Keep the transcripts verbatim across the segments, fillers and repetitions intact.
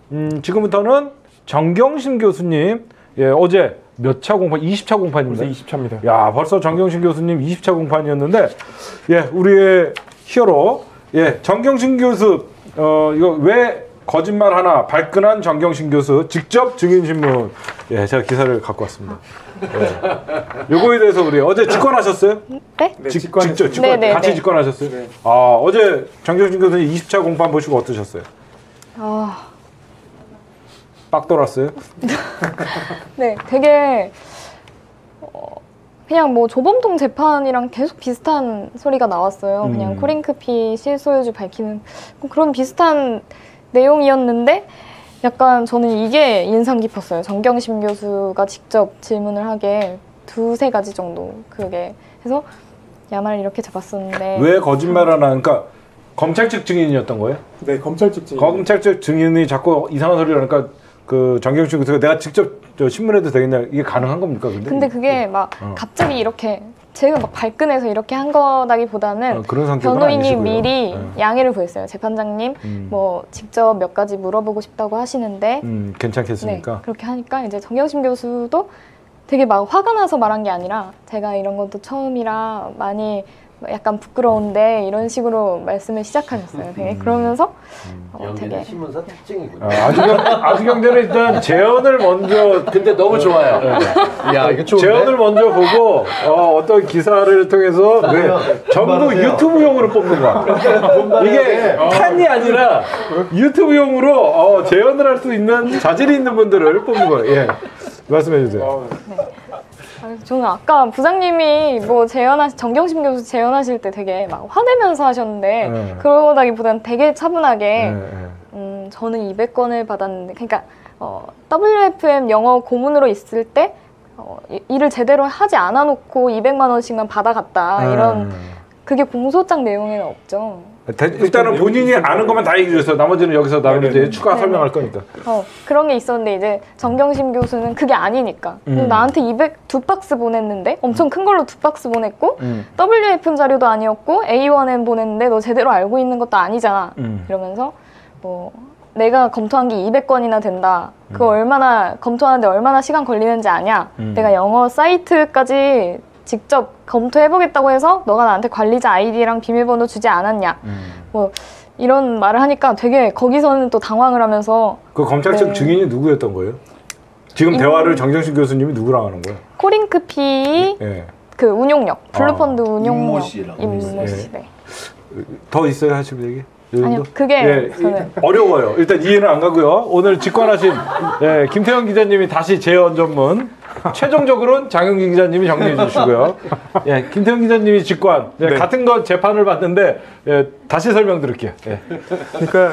음, 지금부터는 정경심 교수님, 예, 어제 몇 차 공판? 이십 차 공판입니다. 이십 차입니다. 야, 벌써 정경심 교수님 이십 차 공판이었는데, 예, 우리의 히어로, 예, 정경심 교수, 어, 이거 왜 거짓말 하나 발끈한 정경심 교수 직접 증인신문, 예, 제가 기사를 갖고 왔습니다. 예. 요거에 대해서 우리 어제 직권하셨어요? 네? 네, 직, 직권 직접, 직권, 네네, 같이 네. 직권하셨어요? 네. 아, 어제 정경심 교수님 이십 차 공판 보시고 어떠셨어요? 아, 빡 돌았어요? 네, 되게 어, 그냥 뭐 조범동 재판이랑 계속 비슷한 소리가 나왔어요. 음. 그냥 코링크피 실소유주 밝히는 그런 비슷한 내용이었는데 약간 저는 이게 인상 깊었어요. 정경심 교수가 직접 질문을 하게 두세 가지 정도 그게 해서 야말을 이렇게 잡았었는데 왜 거짓말 하나? 그러니까 검찰 측 증인이었던 거예요? 네, 검찰 측 증인. 검찰 측 증인이 자꾸 이상한 소리를 하니까 그 정경심 교수가 내가 직접 저 신문해도 되겠냐, 이게 가능한 겁니까? 근데, 근데 그게 막 어. 갑자기 이렇게 제가 막 발끈해서 이렇게 한 거다기보다는 어, 그런 성격은 변호인이 아니시고요. 미리 네. 양해를 구했어요. 재판장님 음. 뭐 직접 몇 가지 물어보고 싶다고 하시는데 음, 네, 괜찮겠습니까? 그렇게 하니까 이제 정경심 교수도 되게 막 화가 나서 말한 게 아니라 제가 이런 것도 처음이라 많이 약간 부끄러운데 이런 식으로 말씀을 시작하셨어요. 되게 음. 그러면서 음. 어, 연기는 되게 신문사 특징이군요. 아, 아주경, 아주경제는 일단 재현을 먼저 근데 너무 좋아요. 야, 이거 좋은데? 재현을 먼저 보고 어, 어떤 기사를 통해서 왜 전부 분발하세요. 유튜브용으로 뽑는 거야. 이게 판이 아니라 유튜브용으로 어, 재현을 할 수 있는 자질이 있는 분들을 뽑는 거예요. 예. 말씀해 주세요. 어, 아, 저는 아까 부장님이 뭐 재연하 정경심 교수 재연하실 때 되게 막 화내면서 하셨는데 네. 그러다기보다는 되게 차분하게 예, 예. 음, 저는 이백 건을 받았는데 그러니까 어, 더블유에프엠 영어 고문으로 있을 때 어, 이- 일을 제대로 하지 않아 놓고 이백만 원씩만 받아갔다 이런 그게 공소장 내용에는 없죠. 대- 일단은 본인이 아는 것만 다 얘기해 주세요. 나머지는 여기서 나중에 네네네. 이제 추가 네네. 설명할 거니까. 어, 그런 게 있었는데 이제 정경심 교수는 그게 아니니까 음. 나한테 이백 두 박스 보냈는데 엄청 큰 걸로 두 박스 보냈고 음. 더블유에프엠 자료도 아니었고 에이원엠 보냈는데 너 제대로 알고 있는 것도 아니잖아 음. 이러면서 뭐 내가 검토한 게 이백 건이나 된다 그거 음. 얼마나 검토하는데 얼마나 시간 걸리는지 아냐 음. 내가 영어 사이트까지 직접 검토해보겠다고 해서 너가 나한테 관리자 아이디랑 비밀번호 주지 않았냐 음. 뭐 이런 말을 하니까 되게 거기서는 또 당황을 하면서 그 검찰 측 네. 증인이 누구였던 거예요? 지금 임- 대화를 정경심 교수님이 누구랑 하는 거예요? 코링크피 예. 그 운용력 블루펀드 아, 운용력 임모 씨랑. 임모 예. 씨 네. 더 있어요 하실 얘기? 이 정도? 아니요, 그게 예, 저는- 이- 어려워요. 일단 이해는 안 가고요. 오늘 직관하신 예, 김태형 기자님이 다시 재연 전문, 최종적으로는 장영진 기자님이 정리해 주시고요. 예, 김태형 기자님이 직관, 예, 네. 같은 거 재판을 받는데 예, 다시 설명드릴게요. 예. 그러니까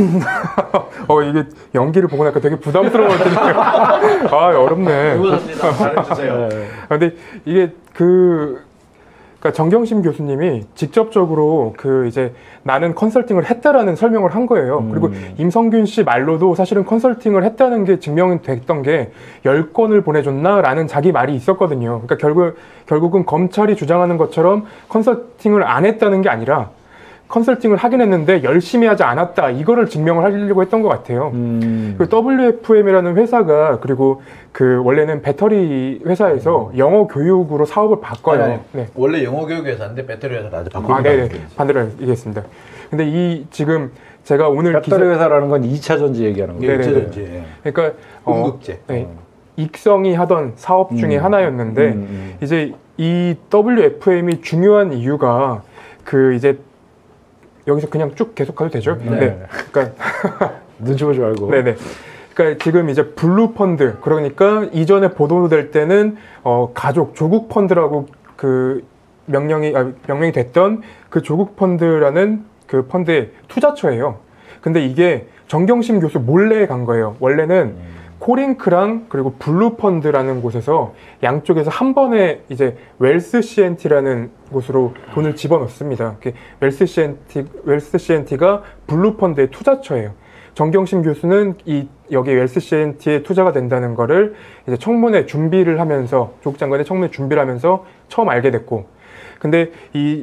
어 이게 연기를 보고 나니까 되게 부담스러워지네요. 아 어렵네. 응원합니다. 잘해주세요. 예. 아, 근데 이게 그 그러니까 정경심 교수님이 직접적으로 그 이제 나는 컨설팅을 했다라는 설명을 한 거예요. 음. 그리고 임성균 씨 말로도 사실은 컨설팅을 했다는 게 증명이 됐던 게 열 건을 보내줬나라는 자기 말이 있었거든요. 그러니까 결국 결국은 검찰이 주장하는 것처럼 컨설팅을 안 했다는 게 아니라 컨설팅을 하긴 했는데 열심히 하지 않았다 이거를 증명을 하려고 했던 것 같아요. 음. 그 더블유에프엠이라는 회사가 그리고 그 원래는 배터리 회사에서 영어 교육으로 사업을 바꿔요. 아니, 아니, 네. 원래 영어 교육 회사인데 배터리 회사를 아주 바꾸고 아, 네네. 반대로 얘기했습니다. 근데 이 지금 제가 오늘 배터리 기사, 회사라는 건 이 차 전지 얘기하는 거예요. 네네. 일제전지. 그러니까 어, 공급제. 네. 익성이 하던 사업 중에 음. 하나였는데 음, 음. 이제 이 더블유에프엠이 중요한 이유가 그 이제 여기서 그냥 쭉 계속 가도 되죠? 네. 그러니까 눈치 보지 말고. 네네. 그러니까 지금 이제 블루 펀드 그러니까 이전에 보도될 때는 어 가족 조국 펀드라고 그 명령이 아, 명령이 됐던 그 조국 펀드라는 그 펀드의 투자처예요. 근데 이게 정경심 교수 몰래 간 거예요. 원래는 음. 코링크랑 그리고 블루 펀드라는 곳에서 양쪽에서 한 번에 이제 웰스 씨엔티라는 곳으로 돈을 집어넣습니다. 웰스 씨엔티 웰스 씨엔티가 블루 펀드의 투자처예요. 정경심 교수는 이 여기 웰스 씨엔티에 투자가 된다는 거를 이제 청문회 준비를 하면서 조국 장관의 청문회 준비를 하면서 처음 알게 됐고, 근데 이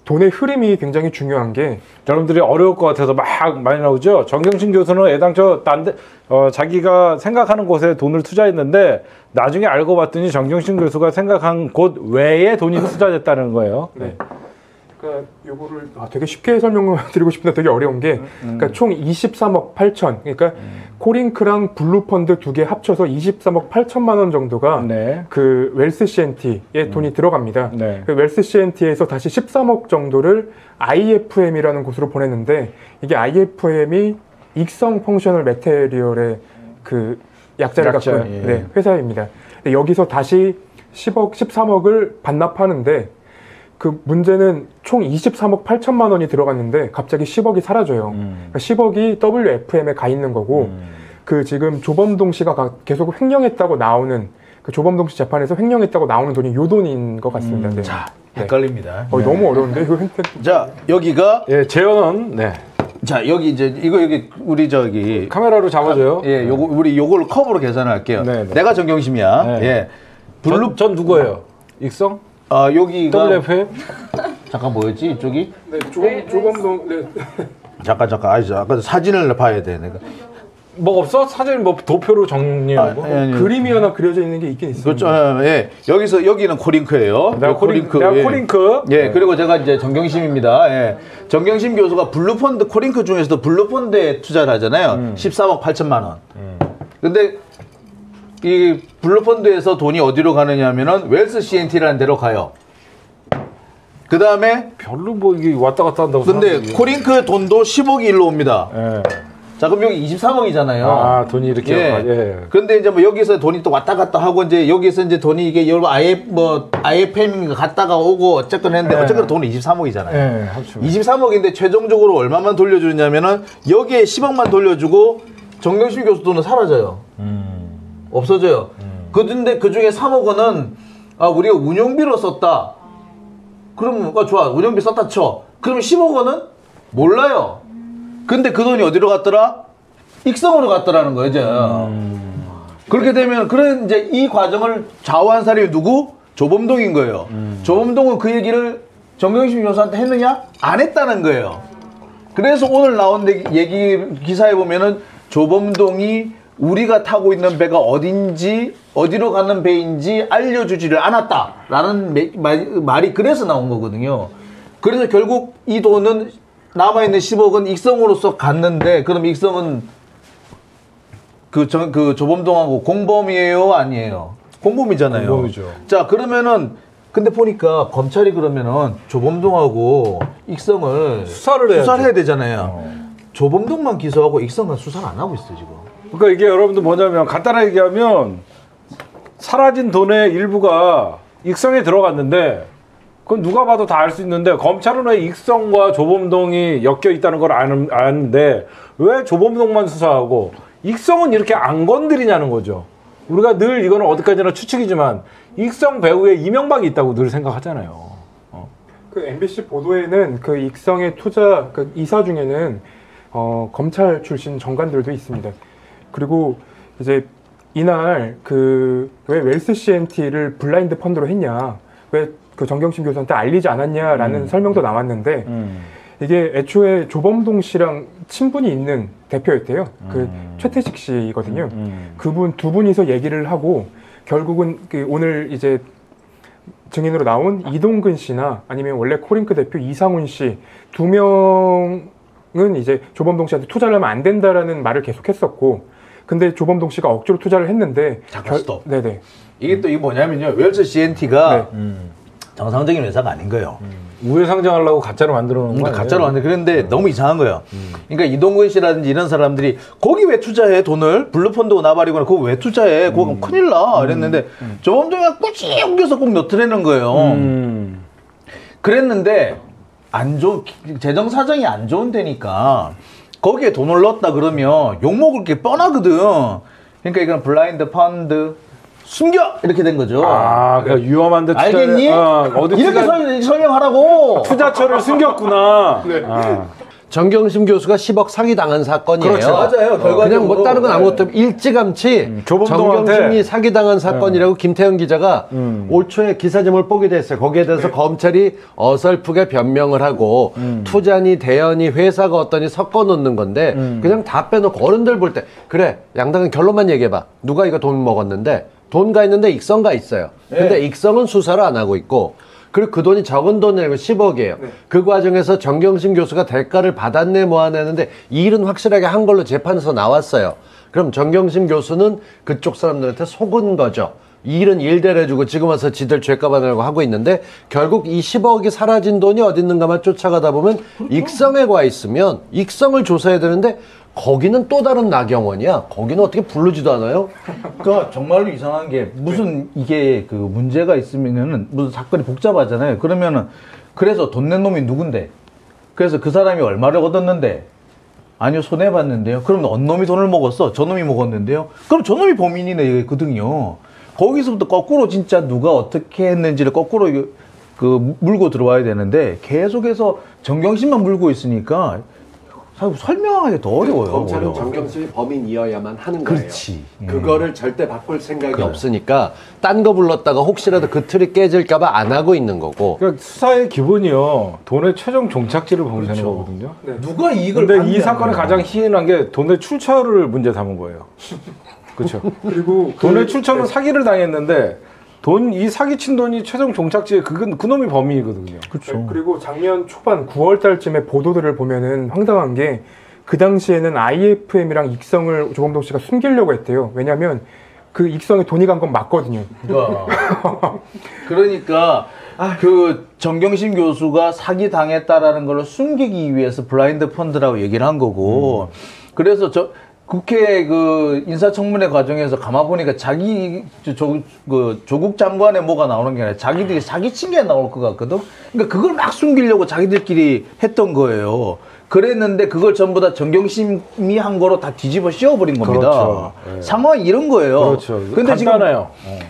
돈의 흐름이 굉장히 중요한 게 여러분들이 어려울 것 같아서 막 많이 나오죠. 정경심 교수는 애당초 딴 데, 어, 자기가 생각하는 곳에 돈을 투자했는데 나중에 알고 봤더니 정경심 교수가 생각한 곳 외에 돈이 투자됐다는 거예요. 네. 그러니까 요거를 아, 되게 쉽게 설명드리고 싶은데 되게 어려운 게 음. 그러니까 총 이십삼억 팔천 그러니까 음. 코링크랑 블루펀드 두 개 합쳐서 이십삼억 팔천만 원 정도가 네. 그 웰스 씨엔티에 음. 돈이 들어갑니다. 네. 그 웰스 씨엔티에서 다시 십삼억 정도를 아이에프엠이라는 곳으로 보냈는데 이게 아이에프엠이 익성 펑셔널 매테리얼의 그 약자를 약자, 갖고 있는 예. 네, 회사입니다. 근데 여기서 다시 십억, 십삼억을 반납하는데 그 문제는 총 이십삼억 팔천만 원이 들어갔는데 갑자기 십억이 사라져요. 음. 그러니까 십억이 더블유에프엠에 가 있는 거고 음. 그 지금 조범동 씨가 가- 계속 횡령했다고 나오는 그 조범동 씨 재판에서 횡령했다고 나오는 돈이 요 돈인 것 같습니다. 음. 네. 자, 네. 헷갈립니다. 어, 너무 어려운데 이거 힌트. 자, 여기가 예, 재현은 네. 자, 여기 이제 이거 여기 우리 저기 카메라로 잡아줘요. 예, 요거 우리 요걸 컵으로 계산을 할게요. 네, 네. 내가 정경심이야. 네. 예. 블루 블루 전 누구예요? 익성? 아, 여기가 더블유에프엠? 잠깐 뭐였지? 이쪽이? 네, 조범 조범동 네. 잠깐 잠깐. 아, 아까 사진을 봐야 돼. 내가. 뭐 없어? 사진 뭐 도표로 정리하는 거? 아니, 아니. 그림이 하나 그려져 있는 게 있긴 있어요. 그렇죠. 예. 여기서 여기는 코링크예요. 내가 코링크, 내가 예. 코링크. 예, 그리고 제가 이제 정경심입니다. 예. 정경심 교수가 블루펀드 코링크 중에서도 블루펀드에 투자를 하잖아요. 음. 십삼억 팔천만 원. 근데 이 블루펀드에서 돈이 어디로 가느냐 하면은 웰스 씨엔티라는 데로 가요. 그 다음에 별로 뭐 이게 왔다 갔다 한다고. 근데 사람들이. 코링크 돈도 십억이 일로 옵니다. 예. 자, 그럼 여기 이십삼억이잖아요. 아, 돈이 이렇게. 예. 가- 예. 근데 이제 뭐 여기서 돈이 또 왔다 갔다 하고 이제 여기서 이제 돈이 이게 여러분 아예 뭐 아이에프엠인가 갔다가 오고 어쨌건 했는데 예. 어쨌건 돈은 이십삼억이잖아요. 예, 합치면. 이십삼억인데 최종적으로 얼마만 돌려주냐면은 여기에 십억만 돌려주고 정경심 교수 돈은 사라져요. 음. 없어져요. 그런데 그 중에 삼억 원은 아, 우리가 운영비로 썼다. 그러면 아, 좋아. 운영비 썼다 쳐. 그러면 십억 원은 몰라요. 근데 그 돈이 어디로 갔더라? 익성으로 갔더라는 거예요, 이제. 음. 그렇게 되면 그런 이제 이 과정을 좌우한 사람이 누구? 조범동인 거예요. 음. 조범동은 그 얘기를 정경심 교수한테 했느냐? 안 했다는 거예요. 그래서 오늘 나온 얘기 기사에 보면은 조범동이 우리가 타고 있는 배가 어딘지 어디로 가는 배인지 알려주지를 않았다라는 매, 말, 말이 그래서 나온 거거든요. 그래서 결국 이 돈은 남아있는 십억은 익성으로서 갔는데 그럼 익성은 그, 저, 그 조범동하고 공범이에요? 아니에요? 공범이잖아요. 공범이죠. 자, 그러면은 근데 보니까 검찰이 그러면은 조범동하고 익성을 수사를 해야죠. 수사를 해야 되잖아요. 어. 조범동만 기소하고 익성은 수사를 안 하고 있어 지금. 그러니까 이게 여러분들 뭐냐면 간단하게 얘기하면 사라진 돈의 일부가 익성에 들어갔는데 그건 누가 봐도 다 알 수 있는데 검찰은 왜 익성과 조범동이 엮여 있다는 걸 아는, 아는데 왜 조범동만 수사하고 익성은 이렇게 안 건드리냐는 거죠. 우리가 늘 이거는 어디까지나 추측이지만 익성 배후에 이명박이 있다고 늘 생각하잖아요. 어. 그 엠비씨 보도에는 그 익성의 투자 그 이사 중에는 어, 검찰 출신 정관들도 있습니다. 그리고 이제 이날 그 왜 웰스 씨엔티를 블라인드 펀드로 했냐, 왜 그 정경심 교수한테 알리지 않았냐라는 음. 설명도 나왔는데 음. 이게 애초에 조범동 씨랑 친분이 있는 대표였대요. 그 음. 최태식 씨거든요. 음. 그분 두 분이서 얘기를 하고 결국은 그 오늘 이제 증인으로 나온 이동근 씨나 아니면 원래 코링크 대표 이상훈 씨 두 명은 이제 조범동 씨한테 투자를 하면 안 된다라는 말을 계속했었고, 근데 조범동 씨가 억지로 투자를 했는데 잠깐 스톱. 네네. 이게 또 이게 뭐냐면요. 웰스 씨엔티가 네. 음. 정상적인 회사가 아닌 거예요. 우회 상장하려고 가짜로 만들어 놓은 거 그러니까 아니에요? 가짜로 왔는데 그런데 너무 이상한 거예요. 그러니까 이동근 씨라든지 이런 사람들이 거기 왜 투자해 돈을 블루펀드고 나발이거나 그거 왜 투자해? 그거 음. 큰일 나 이랬는데 조범동이가 꾸준히 옮겨서 꼭 넣더라는 거예요. 음. 그랬는데 안 좋은 재정 사정이 안 좋은 데니까 거기에 돈을 넣었다 그러면 욕 먹을 게 뻔하거든. 그러니까 이건 블라인드 펀드 숨겨 이렇게 된 거죠. 아, 그러니까 위험한데 투자. 알겠니? 어, 어디 이렇게 투자, 설, 설명하라고. 투자처를 숨겼구나. 네. 아. 정경심 교수가 십억 사기 당한 사건이에요. 그렇죠. 맞아요. 결과적으로. 그냥 뭐 다른 건 아무것도 없- 일찌감치 음, 조범동한테- 정경심이 사기 당한 사건이라고 김태형 기자가 음. 올 초에 기사점을 보게 됐어요. 거기에 대해서 검찰이 어설프게 변명을 하고 음. 투자니 대연이 회사가 어떠니 섞어 놓는 건데 음. 그냥 다 빼놓고 어른들 볼 때 그래 양당은 결론만 얘기해봐. 누가 이거 돈 먹었는데 돈가 있는데 익성가 있어요. 근데 네. 익성은 수사를 안 하고 있고 그리고 그 돈이 적은 돈이고 십억이에요. 네. 그 과정에서 정경심 교수가 대가를 받았네 뭐 하는데 이 일은 확실하게 한 걸로 재판에서 나왔어요. 그럼 정경심 교수는 그쪽 사람들한테 속은 거죠. 이 일은 일대를 해주고 지금 와서 지들 죄값 안 하려고 하고 있는데 결국 이 십억이 사라진 돈이 어디 있는가만 쫓아가다 보면 익성에 가 있으면 익성을 조사해야 되는데 거기는 또 다른 나경원이야. 거기는 어떻게 부르지도 않아요? 그러니까 정말로 이상한 게 무슨 이게 그 문제가 있으면은 무슨 사건이 복잡하잖아요. 그러면은 그래서 돈 낸 놈이 누군데? 그래서 그 사람이 얼마를 얻었는데? 아니요, 손해 봤는데요. 그럼 어느 놈이 돈을 먹었어? 저 놈이 먹었는데요. 그럼 저 놈이 범인이네거든요. 거기서부터 거꾸로 진짜 누가 어떻게 했는지를 거꾸로 그, 그 물고 들어와야 되는데 계속해서 정경심만 물고 있으니까 사실 설명하기 더 어려워요. 검찰은 어려워. 정경심이 범인이어야만 하는 거예요. 그렇지. 예. 그거를 절대 바꿀 생각이 없으니까 딴 거 불렀다가 혹시라도 그 틀이 깨질까봐 안 하고 있는 거고. 그러니까 수사의 기본이요. 돈의 최종 종착지를 보면 되는 그렇죠. 거거든요. 누가 이익을 근데 이 받느냐. 사건의 가장 희한한 게 돈의 출처를 문제 삼은 거예요. 그렇죠. 그리고 돈의 그- 출처는 네. 사기를 당했는데 돈 이 사기친 돈이 최종 종착지에 그건 그놈이 범인이거든요. 그렇죠. 그리고 작년 초반 구월 달쯤에 보도들을 보면은 황당한 게 그 당시에는 아이에프엠이랑 익성을 조범동 씨가 숨기려고 했대요. 왜냐하면 그 익성에 돈이 간 건 맞거든요. 그러니까 그 정경심 교수가 사기 당했다라는 걸 숨기기 위해서 블라인드 펀드라고 얘기를 한 거고. 그래서 저 국회 그 인사청문회 과정에서 가만 보니까 자기 조, 그 조국 장관의 뭐가 나오는 게 아니라 자기들이 사기친 게 나올 것 같거든. 그러니까 그걸 막 숨기려고 자기들끼리 했던 거예요. 그랬는데 그걸 전부 다 정경심이 한 거로 다 뒤집어 씌워버린 겁니다. 그렇죠. 예. 상황이 이런 거예요. 그렇죠. 근데 지금 간단해요.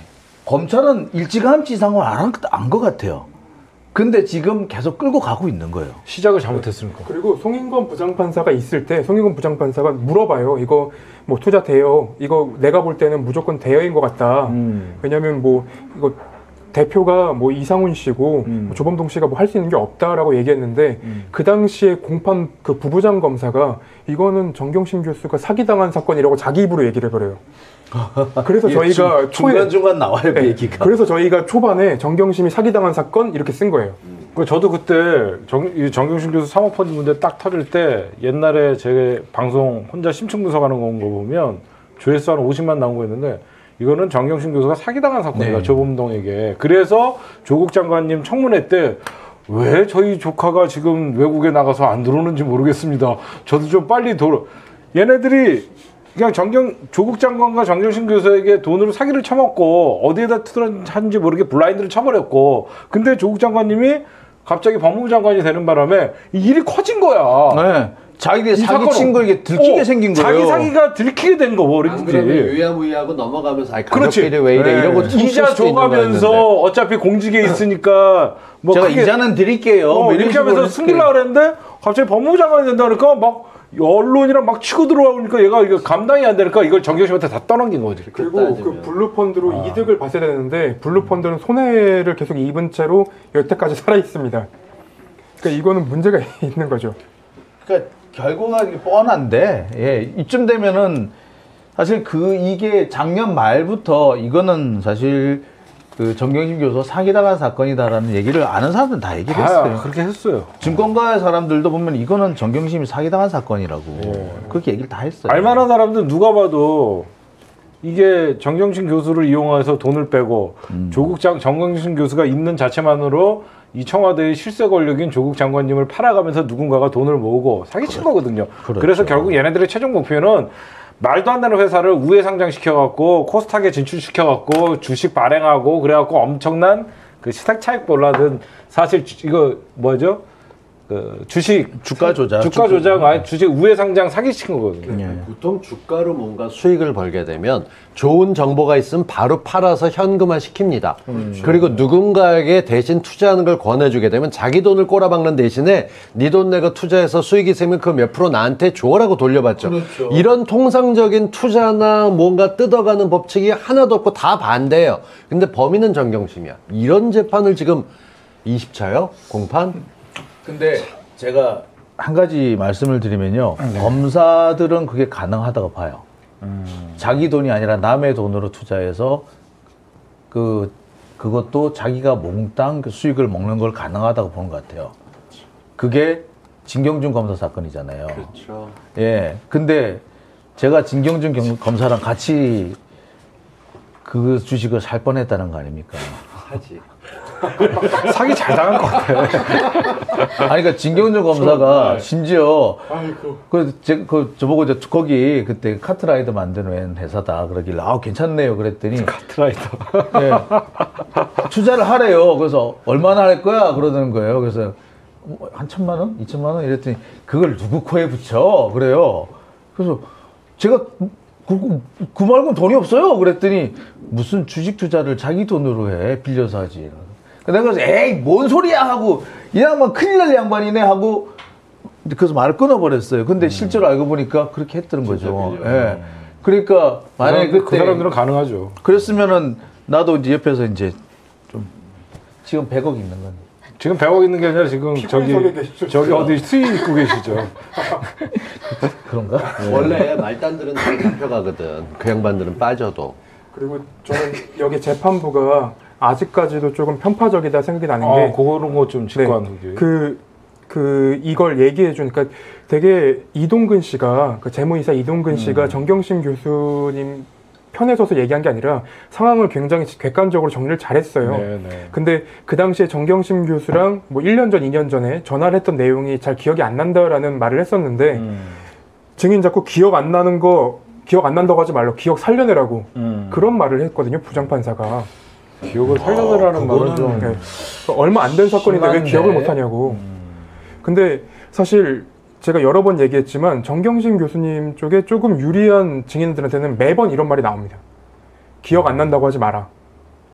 검찰은 일찌감치 상황을 안 것 같아요. 근데 지금 계속 끌고 가고 있는 거예요. 시작을 잘못했으니까. 그리고 송인권 부장판사가 있을 때 송인권 부장판사가 물어봐요. 이거 뭐 투자 대여, 이거 내가 볼 때는 무조건 대여인 것 같다. 음. 왜냐면 뭐 이거 대표가 뭐 이상훈 씨고 음. 뭐 조범동 씨가 뭐 할 수 있는 게 없다라고 얘기했는데 음. 그 당시에 공판 그 부부장 검사가 이거는 정경심 교수가 사기당한 사건이라고 자기 입으로 얘기를 해버려요. 그래서 저희가 초에 중간중간 나와요, 그 네, 얘기가. 그래서 저희가 초반에 정경심이 사기당한 사건 이렇게 쓴 거예요. 그 저도 그때 정, 이 정경심 교수 사모펀드 문제 딱 터질 때 옛날에 제 방송 혼자 심층 분석하는 거 보면 조회수 한 오십만 나온 거였는데 이거는 정경심 교수가 사기당한 사건이다. 네. 조범동에게. 그래서 조국 장관님 청문회 때 왜 저희 조카가 지금 외국에 나가서 안 들어오는지 모르겠습니다. 저도 좀 빨리 돌아. 얘네들이 그냥 정경 조국 장관과 정경심 교수에게 돈으로 사기를 쳐먹고 어디에다 투자한지 모르게 블라인드를 쳐버렸고, 근데 조국 장관님이 갑자기 법무부 장관이 되는 바람에 이 일이 커진 거야. 네. 자기들이 이 사기친 사건은- 거 이게 들키게 어, 생긴 거예요. 자기 사기가 들키게 된 거 안 그러면 버린지. 유야무야하고 넘어가면서 아이, 그렇지. 가족끼리 왜 이래 네. 이러고 퉁칠 이자 수도 있는 줘가면서 거였는데. 어차피 공직에 있으니까 뭐 제가 크게- 이자는 드릴게요. 어, 뭐 이런 이렇게 식으로 하면서 했을 숨기려고 그랬는데 갑자기 법무부 장관이 된다 그러니까 막 언론이랑 막 치고 들어오니까 얘가 이거 감당이 안 되니까 이걸 정경심한테 다 떠넘긴 거지. 그리고 따지면. 그 블루펀드로 이득을 봤어야 되는데 블루펀드는 손해를 계속 입은 채로 여태까지 살아 있습니다. 그러니까 이거는 문제가 있는 거죠. 그러니까 결과가 뻔한데, 예, 이쯤 되면은 사실 그 이게 작년 말부터 이거는 사실 그 정경심 교수 사기당한 사건이다라는 얘기를 아는 사람들은 다 얘기를 아, 했어요. 그렇게 했어요. 증권가의 사람들도 보면 이거는 정경심이 사기당한 사건이라고 예. 그렇게 얘기를 다 했어요. 알만한 사람들 누가 봐도 이게 정경심 교수를 이용해서 돈을 빼고 음. 조국 장 정경심 교수가 있는 자체만으로 이 청와대의 실세 권력인 조국 장관님을 팔아가면서 누군가가 돈을 모으고 사기친 거거든요. 그렇죠. 그래서 결국 얘네들의 최종 목표는 말도 안 되는 회사를 우회 상장시켜갖고 코스닥에 진출시켜갖고 주식 발행하고 그래갖고 엄청난 그 시세 차익 올라든 사실 이거 뭐죠? 그 주식 주가 조작. 주가 조작 아니 주식 우회 상장 사기친 거거든요. 예. 보통 주가로 뭔가 수익을 벌게 되면 좋은 정보가 있으면 바로 팔아서 현금화 시킵니다. 그리고 누군가에게 대신 투자하는 걸 권해주게 되면 자기 돈을 꼬라박는 대신에 네 돈 내가 투자해서 수익이 있으면 그 몇 프로 나한테 줘라고 돌려받죠. 그렇죠. 이런 통상적인 투자나 뭔가 뜯어가는 법칙이 하나도 없고 다 반대예요. 근데 범인은 정경심이야. 이런 재판을 지금 이십 차요? 공판? 근데 제가 한 가지 말씀을 드리면요. 검사들은 그게 가능하다고 봐요. 자기 돈이 아니라 남의 돈으로 투자해서 그 그것도 자기가 몽땅 그 수익을 먹는 걸 가능하다고 보는 것 같아요. 그게 진경준 검사 사건이잖아요. 그렇죠. 예. 근데 제가 진경준 경- 검사랑 같이 그 주식을 살 뻔했다는 거 아닙니까? 하지. 사기 잘 당한 것 같아. 아니, 그러니까 진경준 검사가 심지어 아이고. 그, 제, 그, 저보고 이제 거기 그때 카트라이더 만드는 회사다. 그러길래, 아, 괜찮네요. 그랬더니, 카트라이더. 예, 투자를 하래요. 그래서, 얼마나 할 거야? 그러는 거예요. 그래서, 뭐, 한 천만 원? 이천만 원? 이랬더니, 그걸 누구 코에 붙여? 그래요. 그래서, 제가, 그, 그, 그 말고는 돈이 없어요. 그랬더니, 무슨 주식 투자를 자기 돈으로 해. 빌려서 하지. 내가 그래서, 에이, 뭔 소리야? 하고, 이 양반 큰일 날 양반이네? 하고, 그래서 말을 끊어버렸어요. 근데 실제로 알고 보니까 그렇게 했던 거죠. 예. 그러니까, 만약에 그, 그때. 그 사람들은 가능하죠. 그랬으면은, 나도 이제 옆에서 이제, 좀, 지금 백억 있는 건. 지금 백억 있는 게 아니라 지금 저기 피부에 계시죠. 저기 어디 수익 입고 계시죠. 그런가? 원래 말단들은 다 잡혀가거든. 그 양반들은 빠져도. 그리고 저는 여기 재판부가 아직까지도 조금 편파적이다 생각이 나는 게 아, 그런 거 좀 직관 네. 후기. 그, 그, 이걸 얘기해 주니까 되게 이동근 씨가, 그 재무이사 이동근 씨가 정경심 교수님 편에 서서 얘기한 게 아니라 상황을 굉장히 객관적으로 정리를 잘했어요. 네, 네. 근데 그 당시에 정경심 교수랑 뭐 일 년 전, 이 년 전에 전화를 했던 내용이 잘 기억이 안 난다라는 말을 했었는데 음. 증인 자꾸 기억 안 나는 거, 기억 안 난다고 하지 말고 기억 살려내라고 음. 그런 말을 했거든요, 부장판사가. 기억을 살려내라는 말은 좀 네. 얼마 안 된 사건인데 왜 심한데. 기억을 못 하냐고. 근데 사실 제가 여러 번 얘기했지만 정경심 교수님 쪽에 조금 유리한 증인들한테는 매번 이런 말이 나옵니다. 기억 안 난다고 하지 마라.